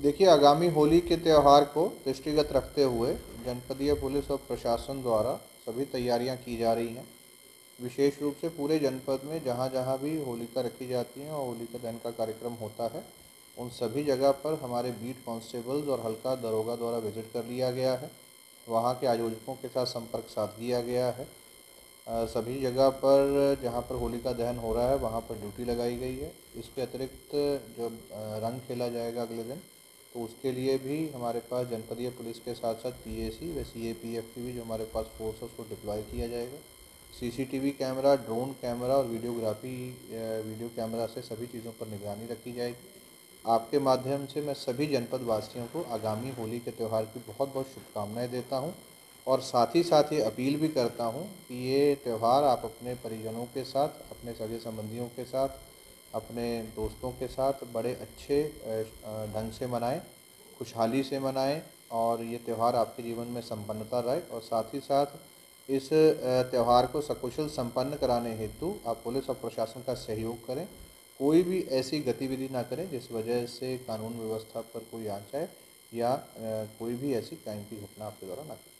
देखिए, आगामी होली के त्यौहार को दृष्टिगत रखते हुए जनपदीय पुलिस और प्रशासन द्वारा सभी तैयारियां की जा रही हैं। विशेष रूप से पूरे जनपद में जहां जहां भी होलिका रखी जाती हैं और होलिका दहन का कार्यक्रम होता है, उन सभी जगह पर हमारे बीट कांस्टेबल्स और हल्का दरोगा द्वारा विजिट कर लिया गया है। वहां के आयोजकों के साथ संपर्क साध लिया गया है। सभी जगह पर जहाँ पर होलिका दहन हो रहा है वहाँ पर ड्यूटी लगाई गई है। इसके अतिरिक्त जब रंग खेला जाएगा अगले दिन, तो उसके लिए भी हमारे पास जनपदीय पुलिस के साथ साथ पीएसी व सीएपीएफ की भी जो हमारे पास फोर्स है उसको डिप्लॉय किया जाएगा। सीसीटीवी कैमरा, ड्रोन कैमरा और वीडियो कैमरा से सभी चीज़ों पर निगरानी रखी जाएगी। आपके माध्यम से मैं सभी जनपद वासियों को आगामी होली के त्यौहार की बहुत बहुत शुभकामनाएं देता हूं और साथ ही अपील भी करता हूं कि ये त्यौहार आप अपने परिजनों के साथ, अपने सगे संबंधियों के साथ, अपने दोस्तों के साथ बड़े अच्छे ढंग से मनाएं, खुशहाली से मनाएं और ये त्यौहार आपके जीवन में संपन्नता लाए। और साथ ही साथ इस त्यौहार को सकुशल संपन्न कराने हेतु आप पुलिस और प्रशासन का सहयोग करें। कोई भी ऐसी गतिविधि ना करें जिस वजह से कानून व्यवस्था पर कोई आँच आए या कोई भी ऐसी क्राइम की घटना आपके द्वारा ना की।